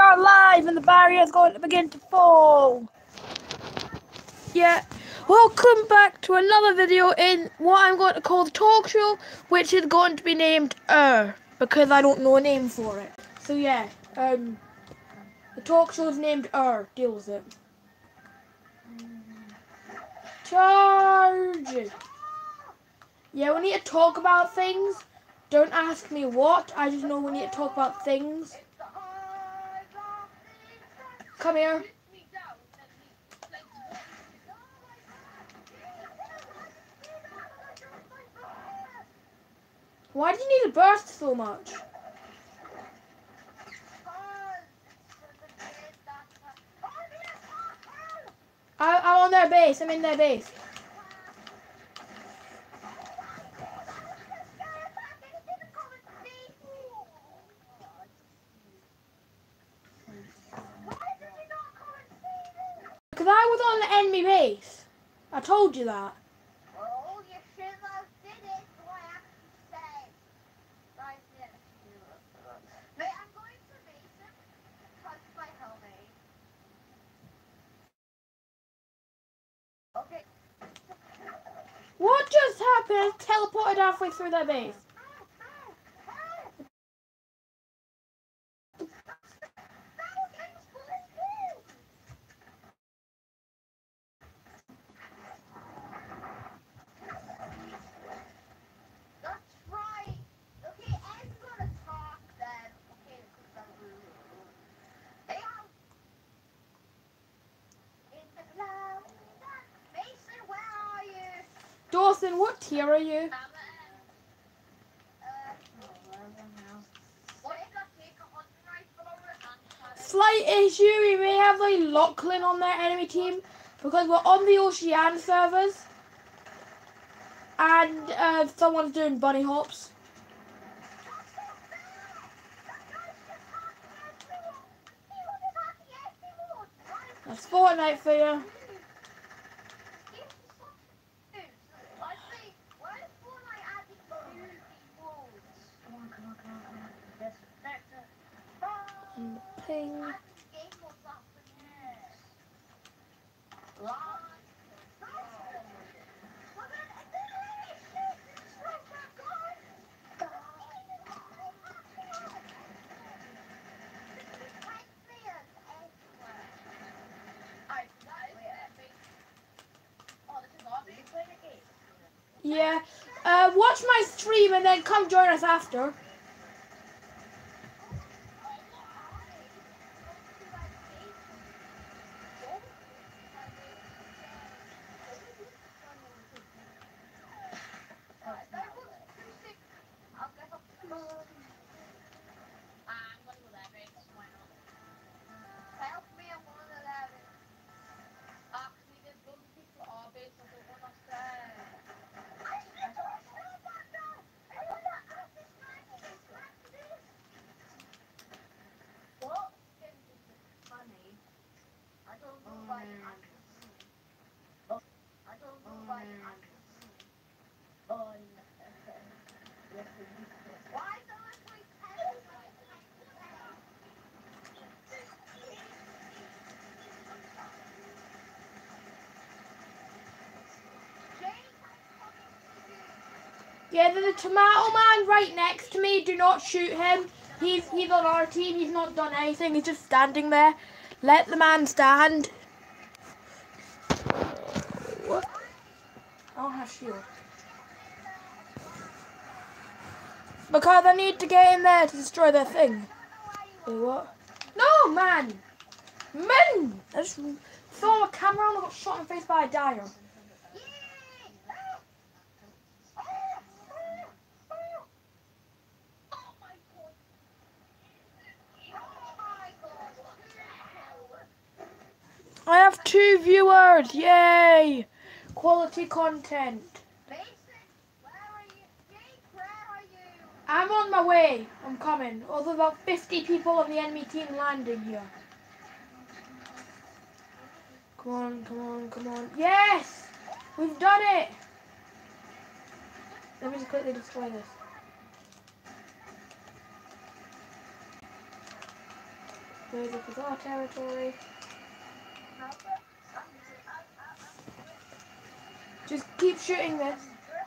are live and the barrier is going to begin to fall. Yeah, welcome back to another video in what I'm going to call the talk show, which is going to be named because I don't know a name for it. So yeah, the talk show is named deal with it. Charge! Yeah, we need to talk about things. Don't ask me what, I just know we need to talk about things. Come here. Why do you need to burst so much? I'm on their base. I'm in their base. Because I was on the enemy base. I told you that. Well, you should have did it, so I actually said. Right there. Mate, I'm going to Mason. Touch my helmet. Okay. What just happened? Teleported halfway through their base. That's right. Okay, I'm gonna talk then. Okay, hey, out. In the cloud. Mason, where are you? Dawson, what tier are you? Slight issue, we may have like Lachlan on their enemy team because we're on the Ocean servers and someone's doing bunny hops. That's Fortnite for you. And ping. Yeah. Watch my stream and then come join us after. Yeah, there's a tomato man right next to me. Do not shoot him. He's on our team. He's not done anything. He's just standing there. Let the man stand. What? I don't have shield. Because I need to get in there to destroy their thing. Wait, what? No, man! Man! I just saw a camera and I got shot in the face by a dyer. I have 2 viewers! Yay! Quality content. Mason, where are you? Jake, where are you? I'm on my way. I'm coming. There's about 50 people on the enemy team landing here. Come on, come on, come on. Yes! We've done it! Let me just quickly destroy this. Goes up with our territory. Just keep shooting this.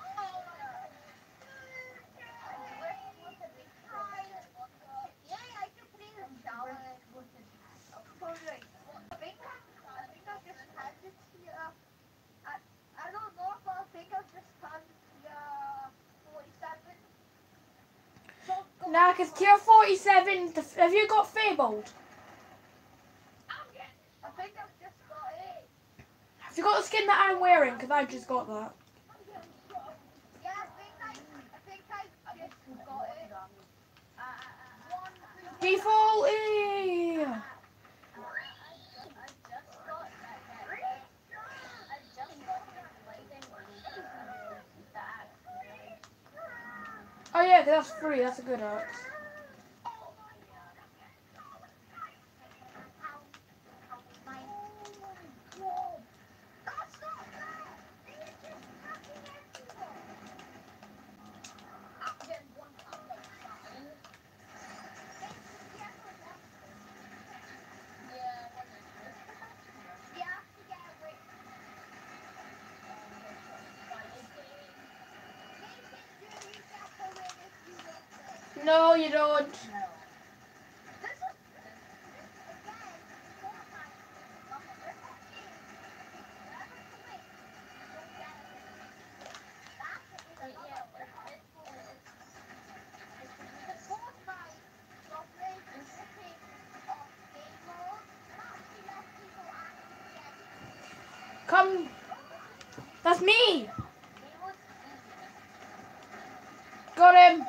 I don't know, but I think I've just turned tier 47. So go Nah, because tier 47, have you got Fabled? I think I've just got it. Have you got the skin that I'm wearing? Because I just got that. Yeah, I think I just got it. Default! Oh yeah, 'cause that's free. That's a good axe. No, you don't. Come. That's me. Got him.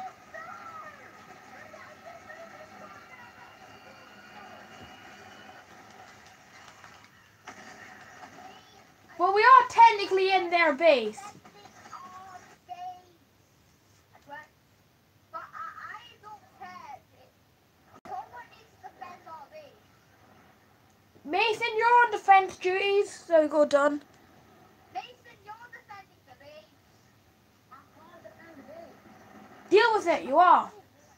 Well, we are technically in their base. But I don't care. Someone needs to defend our base. Mason, you're on defense duties, so go done. Mason, you're defending the base. I'm gonna defend the base. Deal with it, you are.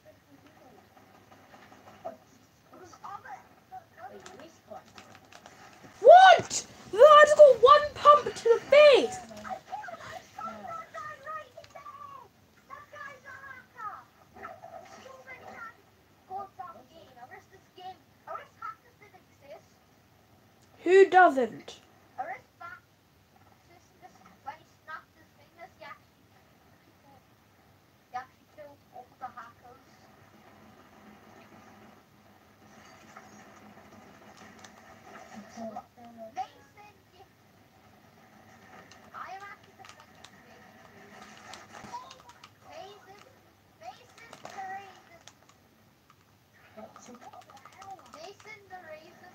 What? I just got one pump to the face. Who doesn't? Mason the Raisin.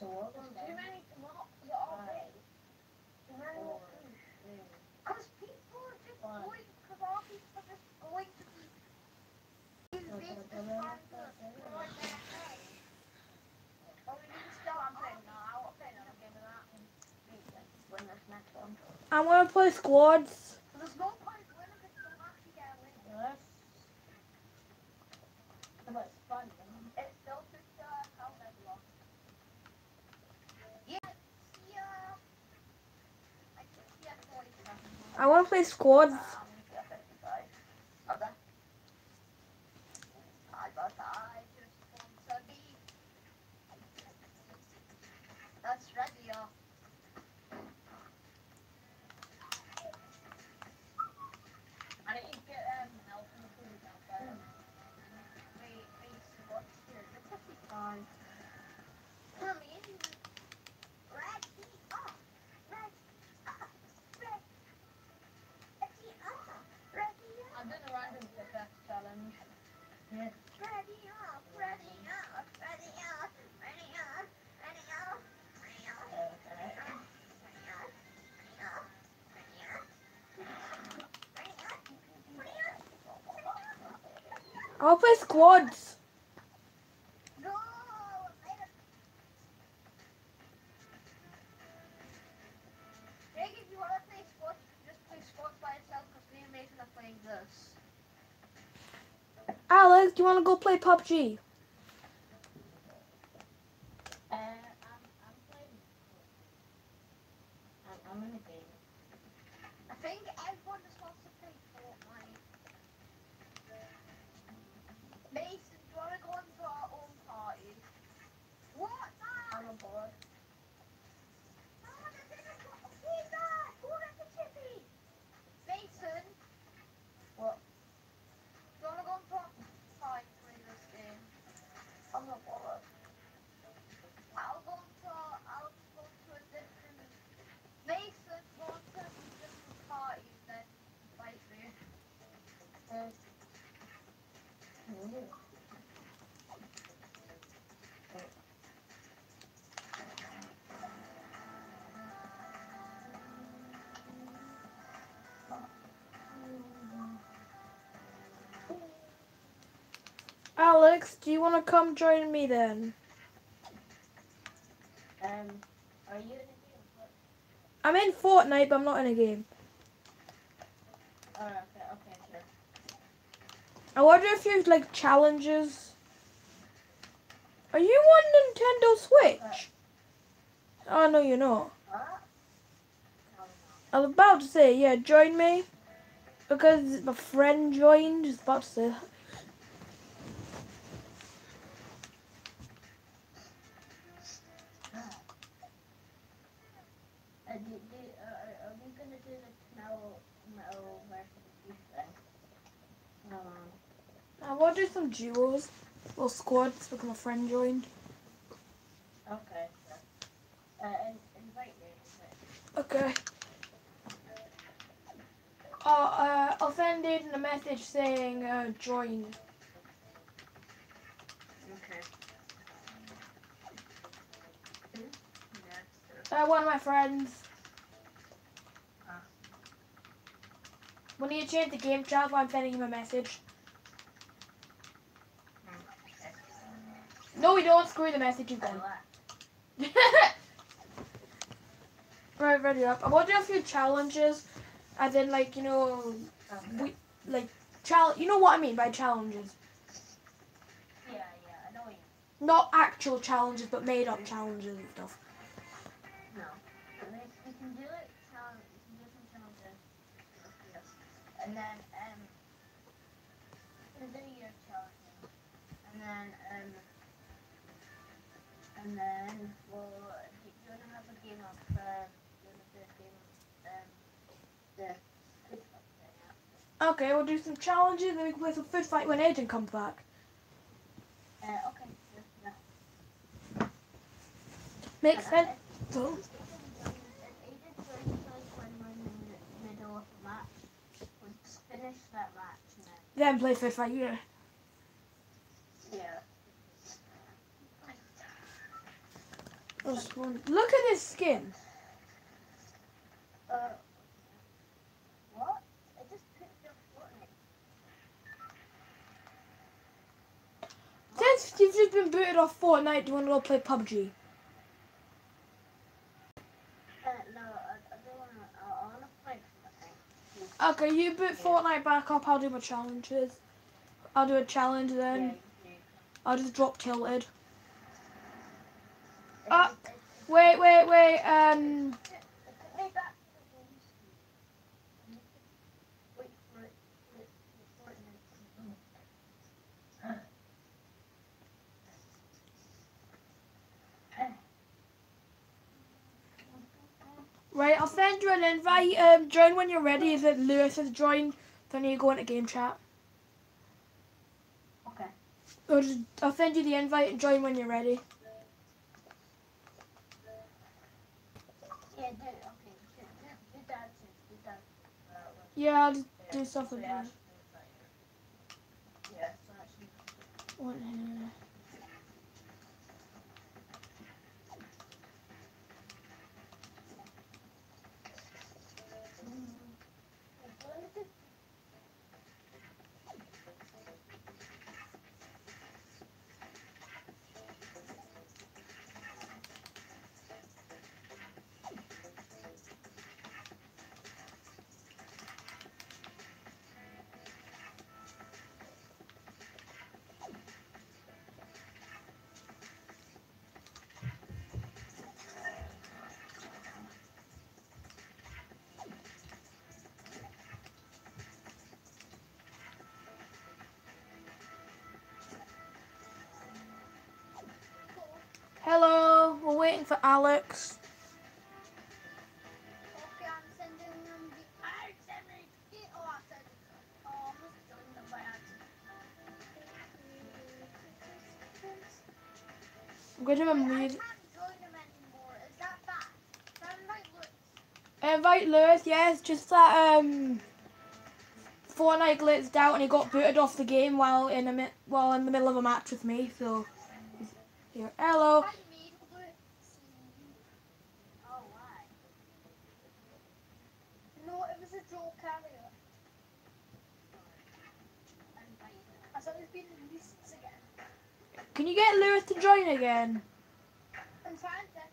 Too many to mop. They're all big. Too many more food. Because people are just going, because all people are just going to be use this to find destroy their house. Oh, we need to start playing now. I want to play another game of that and win this next one. I'm gonna play squads. There's no point winning if you don't actually get a win. Yes. But it's fun. It's still just how they lost. Yeah, see I can see at 47. I wanna play squads. I'm gonna see at 55. Okay. I just want to be. That's ready, y'all. I need to get help in the food out there. Wait, what's here? This will be fine. For me, ready up, ready up. I'm doing a random pickaxe challenge. Yeah. Ready up, ready up, ready up, ready up, ready up, ready up, ready up, ready up, ready up, ready up. I'll play squads. Go! Jake, if you want to play sports, just play sports by itself because me and Mason are playing this. Alex, do you wanna go play PUBG? I'm playing. I'm in a game. I think everyone just wants to play Fortnite. Mason, do you want to go into our own party? What? I'm on board. Mason? What? Do you want to go into our party to play this game? I'm not bothered. I'll go to a different... Mason, go to a different party then fight me. Alex, do you wanna come join me then? Are you in a game? I'm in Fortnite, but I'm not in a game. Oh, okay, sure. I wonder if you like challenges. Are you on Nintendo Switch? Oh no, you're not. Huh? I was about to say, yeah, join me. Because my friend joined, I was about to say that. Are we gonna do the metal versus beef thing? I want to do some duos or squads because my friend joined. Okay, sure. Invite me. Okay. I'll send in a message saying join. Okay. One of my friends. Huh. When you change the game chat, I'm sending him a message. Okay. No, we don't. Screw the message. You've gone. Right, ready up. I want to do a few challenges, as in like you know, Okay. You know what I mean by challenges. Yeah, I know what you mean. Not actual challenges, but made up challenges and stuff. No. We can do it. We can do some challenges. Yes. And then we'll do your challenges. And then we'll. You wanna have a game of you wanna do a game of the food fight thing, yeah? Okay, we'll do some challenges, then we can play some food fight when Agent comes back. Okay. Yeah. Makes sense. So, If Aiden joins us when we're in the middle of a match, we'll finish that match and then play food fight, yeah. yeah. Look at this skin. What? I just picked up Fortnite. Since you've just been booted off Fortnite, do you want to go play PUBG? No, I don't want to. I want to play Fortnite. Okay, you boot Fortnite back up. I'll do my challenges. I'll do a challenge then. I'll just drop tilted. Wait. Right, I'll send you an invite. Join when you're ready. Is it Lewis has joined? Then you go into game chat. Okay. I'll send you the invite and join when you're ready. Yeah, do it. Okay. Do that. Do that. Yeah, I'll just do stuff like that. Yeah, so actually. What here? Hello, we're waiting for Alex. Okay, I'm sending them the. I sent me. Oh, I said. Oh, I almost joined them by accident. I'm going to Wait, I remove. can't join them anymore. Is that bad? Sound like Invite Lewis. Yes, just that Fortnite glitched out and he got booted off the game while in the middle of a match with me. So here, hello. I mean, oh, why? No, it was a Joel Carrier. I thought it was being released again. Can you get Lewis to join again? I'm trying to.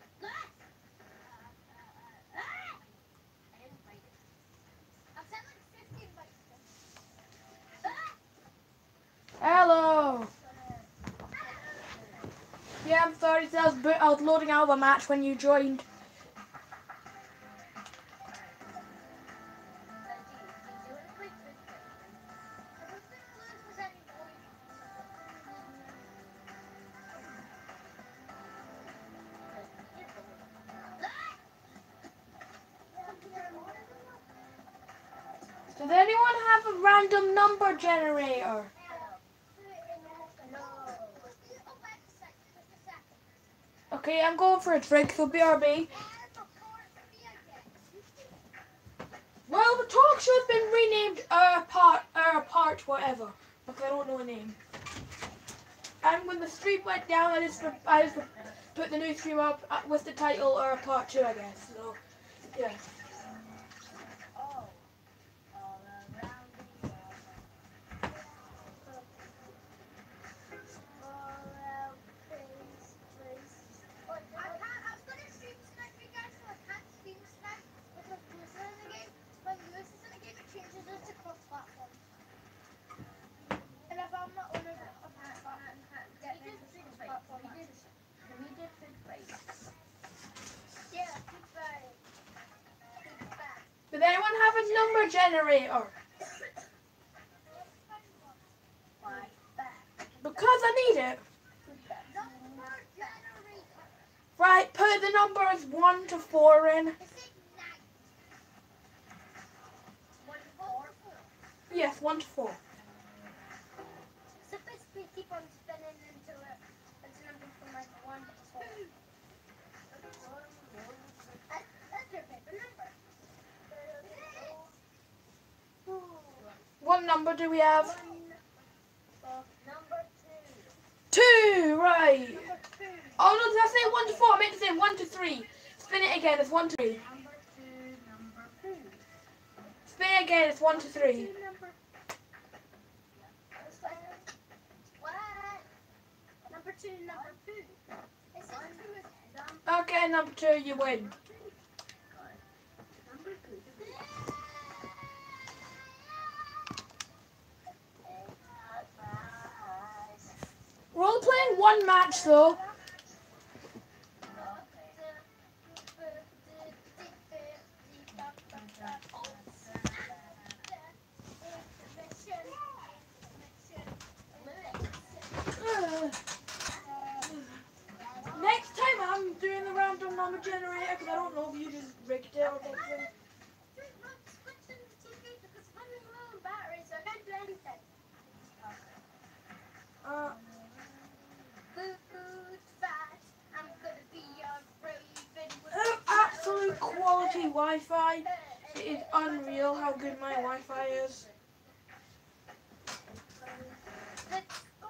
I invited. I've sent like 50 invites to him. Hello. Yeah, I'm sorry. I was loading out of a match when you joined. Does anyone have a random number generator? Okay, I'm going for a drink, so BRB. Well, the talk show's been renamed Part whatever, because I don't know a name. And when the stream went down, I just put the new stream up with the title Part 2, I guess. So, yeah. Does anyone have a number generator? Because I need it. Right, put the numbers 1 to 4 in. Yes, 1 to 4. So basically keep on spinning until it's number from like 1 to 4. That's your favorite number. What number do we have? Number 2. 2, right. Number 2. Oh no, did I say 1 to 4? I meant to say 1 to 3. Spin it again, it's 1 to 3. Number 2, number 2. Spin it again, it's 1 to 3. What? Number 2, number 2. It says 2 again. Okay, number 2, you win. Number 2. We're only playing one match though. Next time I'm doing the random number generator because I don't know if you just rigged it or something. Absolute quality Wi-Fi. It is unreal how good my Wi-Fi is. Let's go.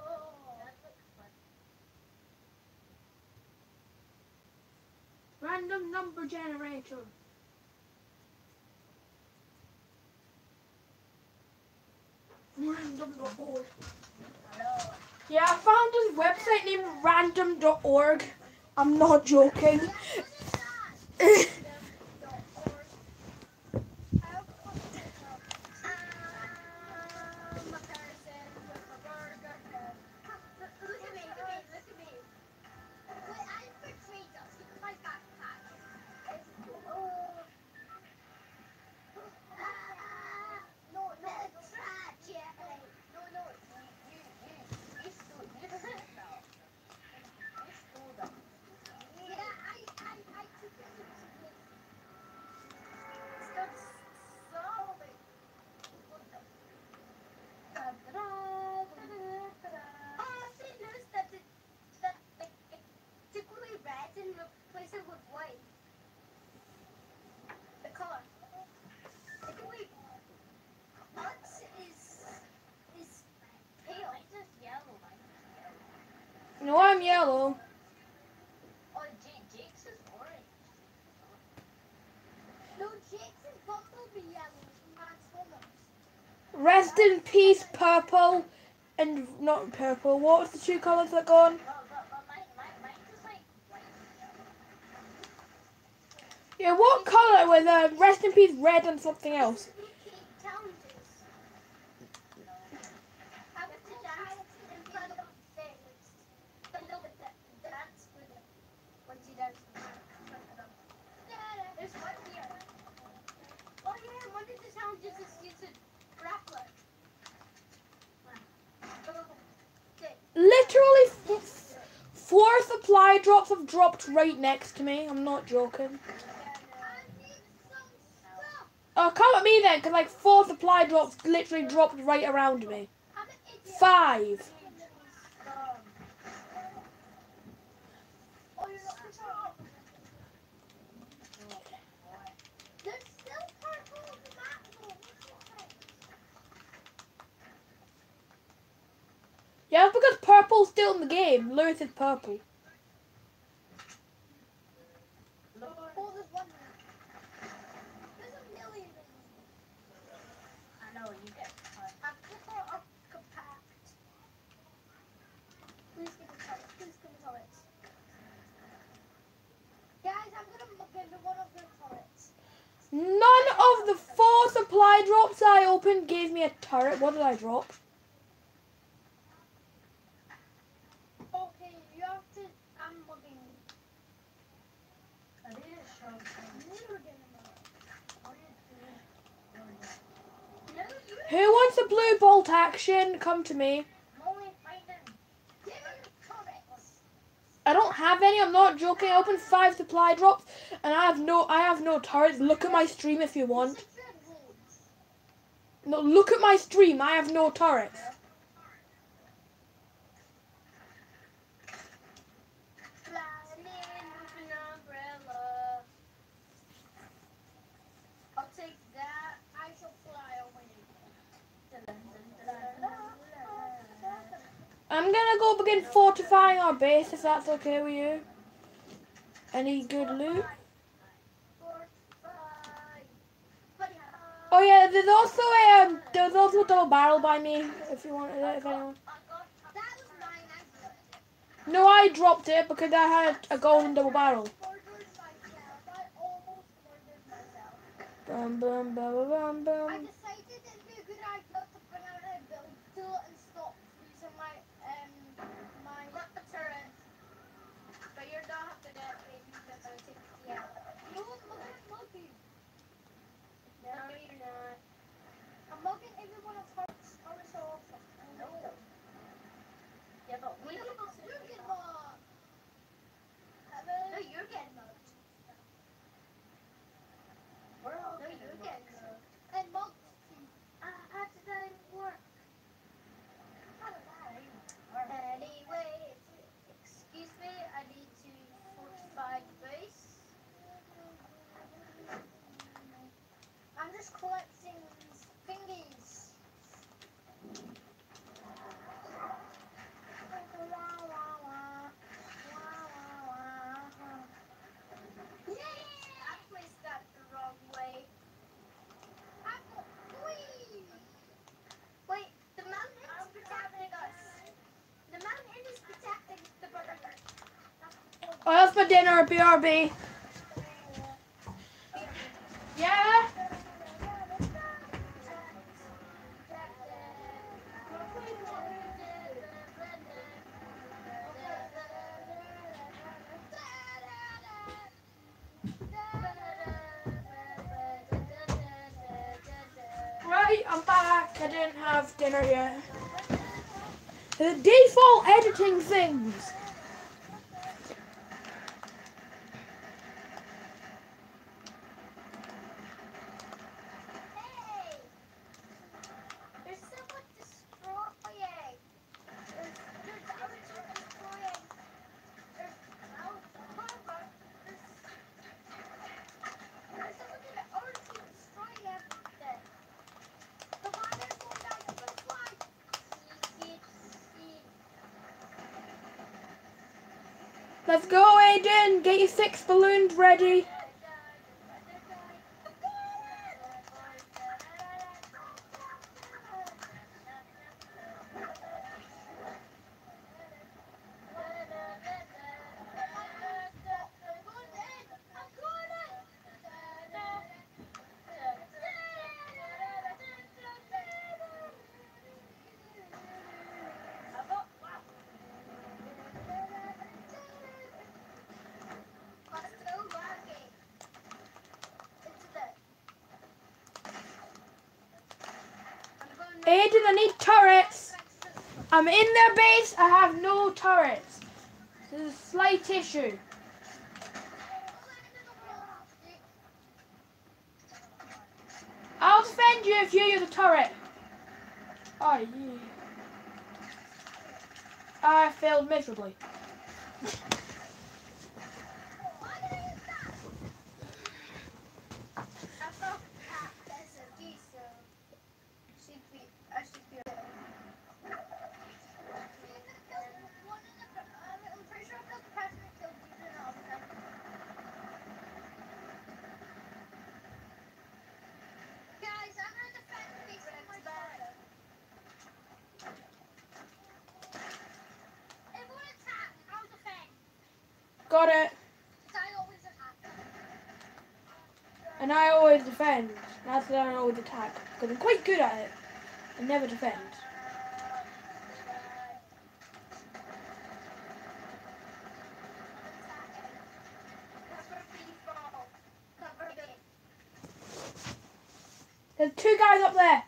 Random number generator. Random.org. Yeah, I found this website named random.org. I'm not joking. No, I'm yellow. Oh, Jake's is orange. No, Jake's is Bumblebee yellow. Transformers. Rest in peace, purple. And not purple. What was the two colours that gone? But mine is like white. Yeah, what colour with rest in peace red and something else? Literally 4 supply drops have dropped right next to me. I'm not joking. Oh, come at me then, because like 4 supply drops literally dropped right around me. 5. Yeah, it's because purple's still in the game. Lewis is purple. None of the 4 supply drops I opened gave me a turret. What did I drop? Okay, you have to. I'm looking. I didn't show Who wants a blue bolt action? Come to me. I don't have any. I'm not joking. I opened 5 supply drops, and I have no turrets. Look at my stream if you want. No, look at my stream. I have no turrets. I'll take that. I shall fly away. I'm gonna go begin fortifying our base if that's okay with you. Any good loot? Oh yeah, there's also a double barrel by me if you wanted it, if anyone. No, I dropped it because I had a golden double barrel. Boom, boom, boom, boom, boom. I decided it'd be a good idea to bring out a build tool and stop using my turret. But you're not have to get it because I take yeah. No, I'm mugging. No, you're not. I'm mugging everyone of hearts so often. No. Yeah, but we don't know you're getting mugged. No, you're getting mugged. No, you're getting mugged. And mugged too. How did that even work? Anyway, excuse me, I need to fortify the base. I'm just collecting thingies. I placed that the wrong way. Wait, the mountain is protecting us. The mountain is protecting the burger. Oh, that's for dinner, BRB. Yeah? Right, I'm back. I didn't have dinner yet. The default editing things. Hey! There's someone destroying. There's our team destroying. There's someone in our team destroying everything. The miners will die to the fly. Let's go, Aiden. Get your 6 balloons ready. Aiden, I need turrets. I'm in their base. I have no turrets. There's a slight issue. I'll defend you if you use a turret. Oh, yeah. I failed miserably. Got it. And I always defend. That's why I don't always attack. Because I'm quite good at it. I never defend. There's 2 guys up there.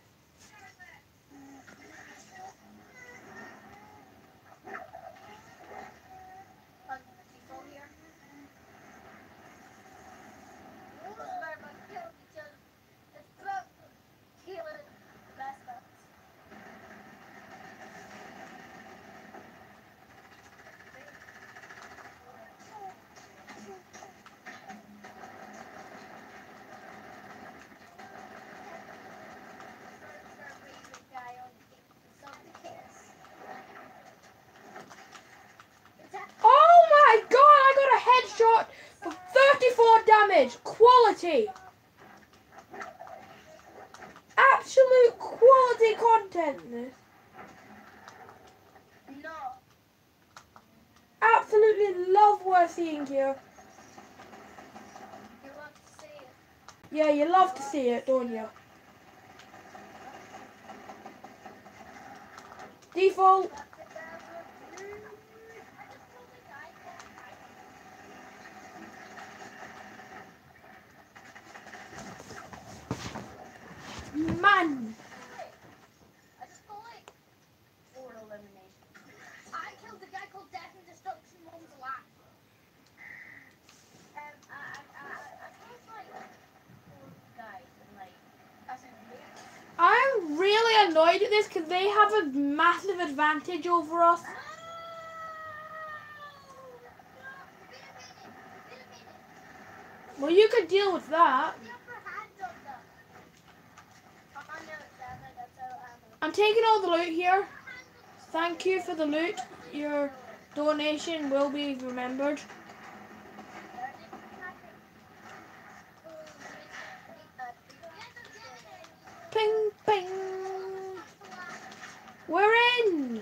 damage. Quality. Absolute quality content. No. Absolutely love what I'm seeing here. You love to see it. Yeah, you love to see it, don't you? Default. Man. I just feel like for elimination. I killed the guy called Death and Destruction One's last. I killed like 4 guys and like I said I'm really annoyed at this because they have a massive advantage over us. no. Well, you could deal with that. The upper hand of them. Oh no, that's so I'm taking all the loot here. Thank you for the loot. Your donation will be remembered. Ping, ping. We're in.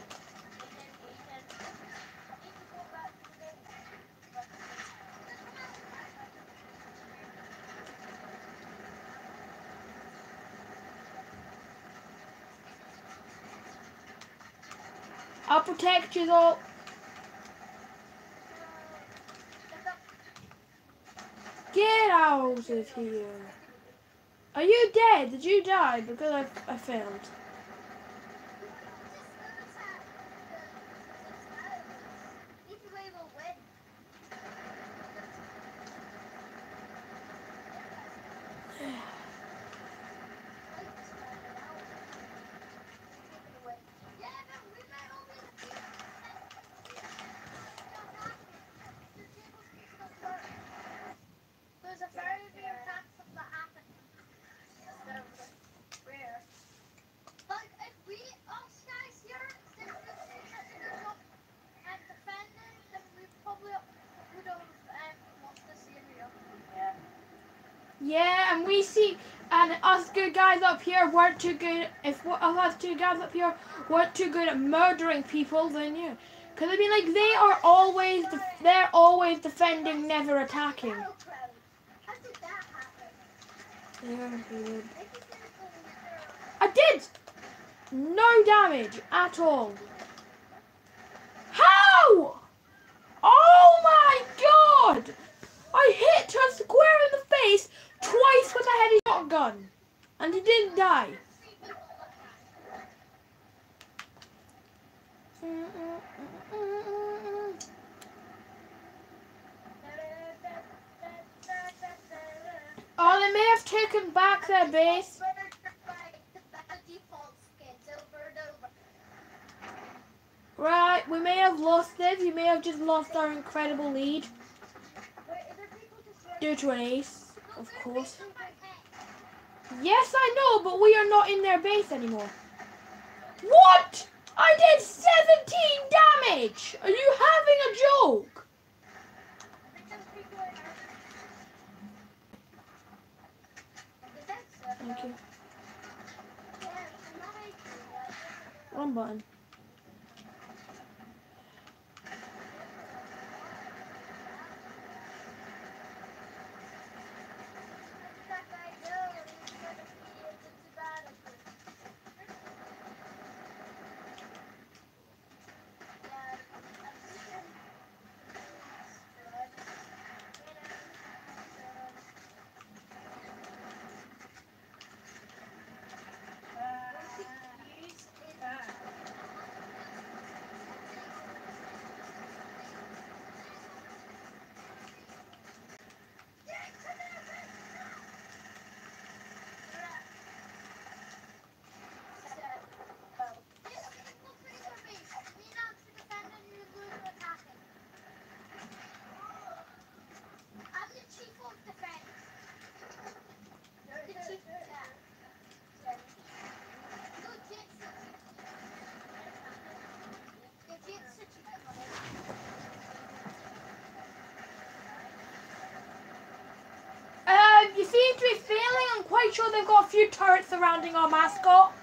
I'll protect you though. Get out of here. Are you dead? Did you die? Because I failed. There's a very rare chance of that happening. Rare. Like if we us guys here didn't do setting up and defending, then we probably would have lost this area. Yeah. Yeah, and we see, and us good guys up here weren't too good. If us two guys up here weren't too good at murdering people, then yeah. Because I mean, like they're always defending, never attacking. How did that happen? Yeah, good. I did no damage at all. How? Oh my God! I hit her square in the face twice with a heavy shotgun, and he didn't die. Oh, they may have taken back their base. Right, we may have lost this. You may have just lost our incredible lead. Due to an ace, of course. Yes, I know, but we are not in their base anymore. What? I did 17 damage! Are you having a joke? Thank you. Wrong button. seem to be failing. I'm quite sure they've got a few turrets surrounding our mascot.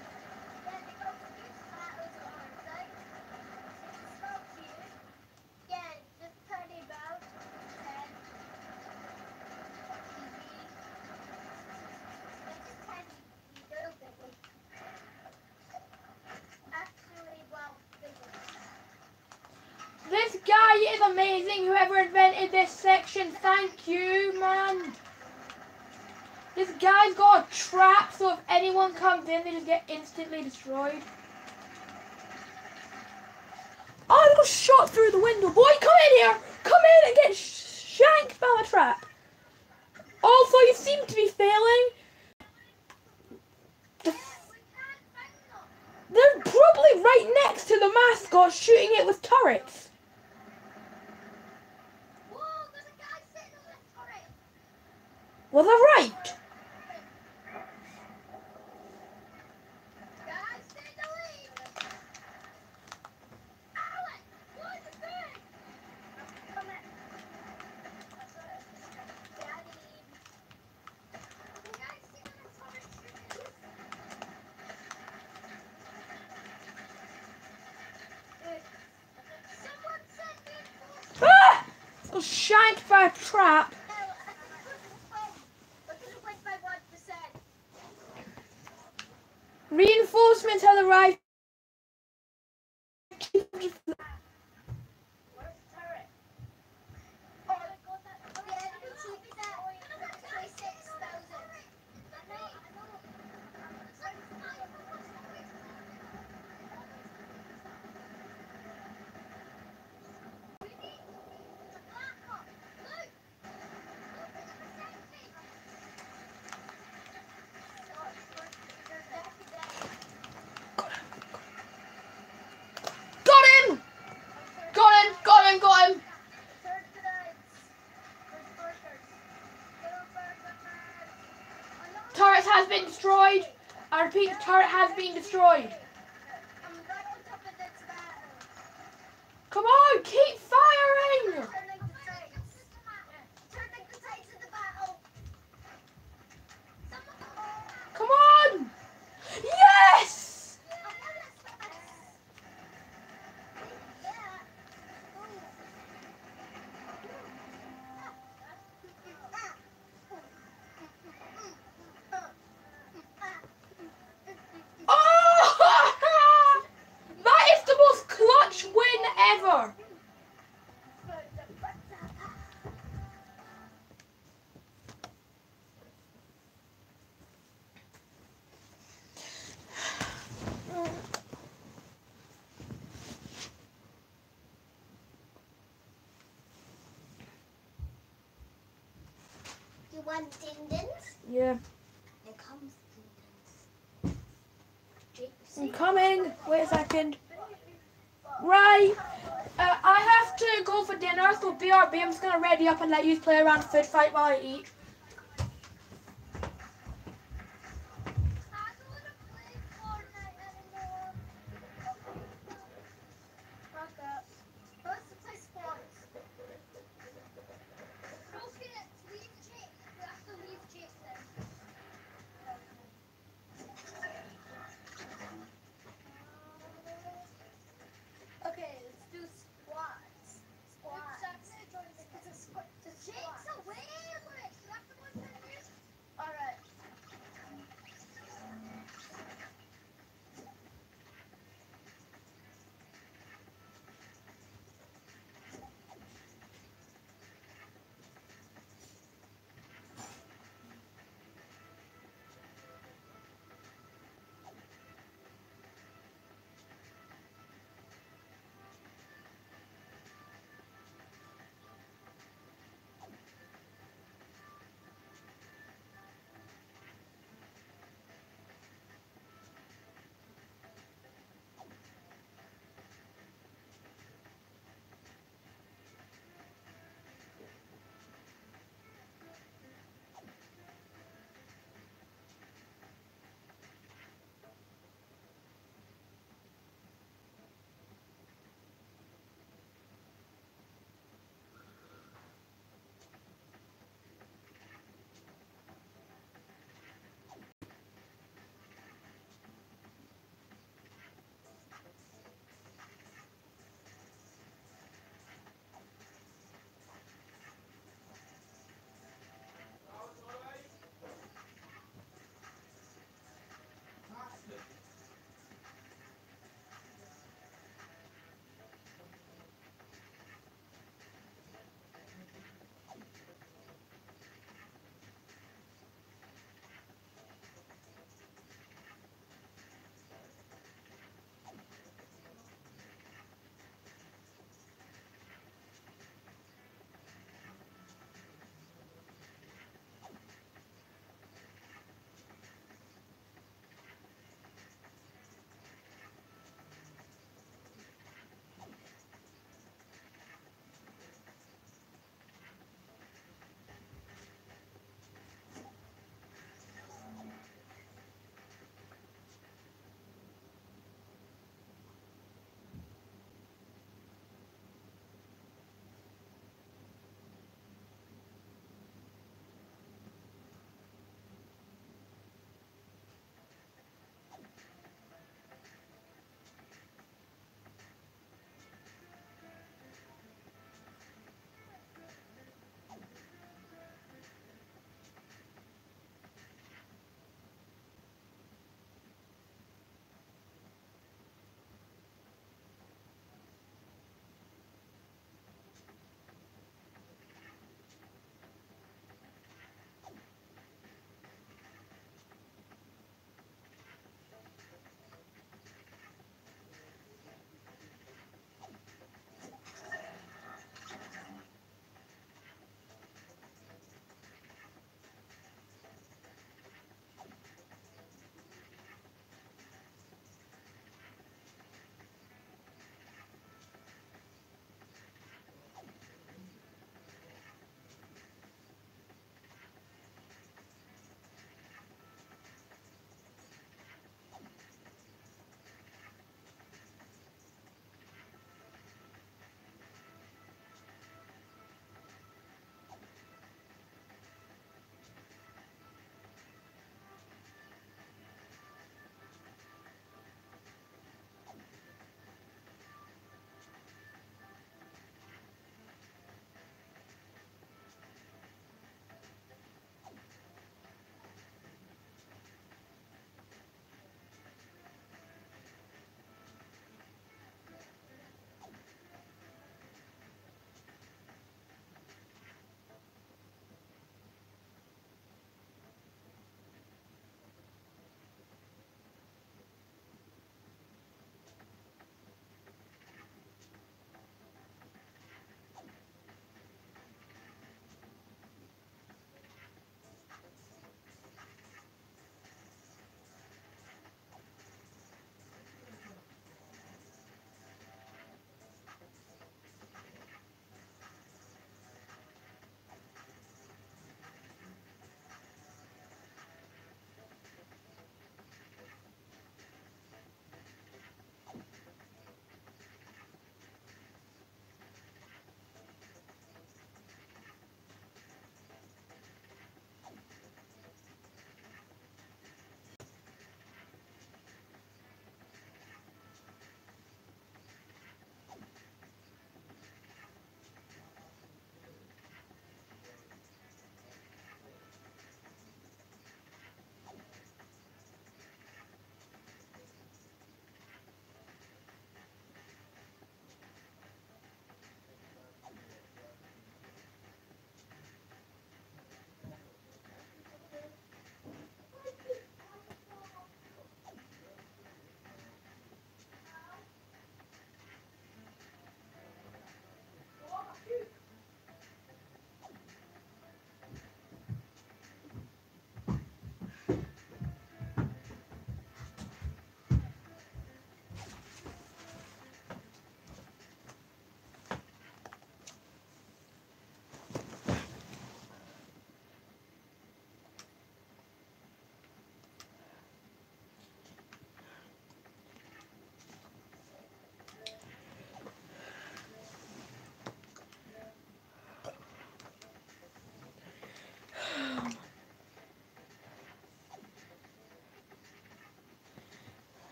This guy is amazing. Whoever invented this section, thank you, man. This guy's got a trap, so if anyone comes in, they just get instantly destroyed. Oh, I got shot through the window. Boy, come in here. Come in and get shanked by my trap. Also, you seem to be failing. They're probably right next to the mascot, shooting it with turrets. Well, they're right. Ah! I was shanked by a trap. Reinforcements have arrived. Got him! Turret has been destroyed. I repeat, the turret has been destroyed. Come on, keep firing! Come on! Yes! Ever. You want Dindins? Yeah. Here comes Dindins. I'm coming. Wait a second. Right. I have to go for dinner, so BRB, I'm just going to ready up and let you play around food fight while I eat.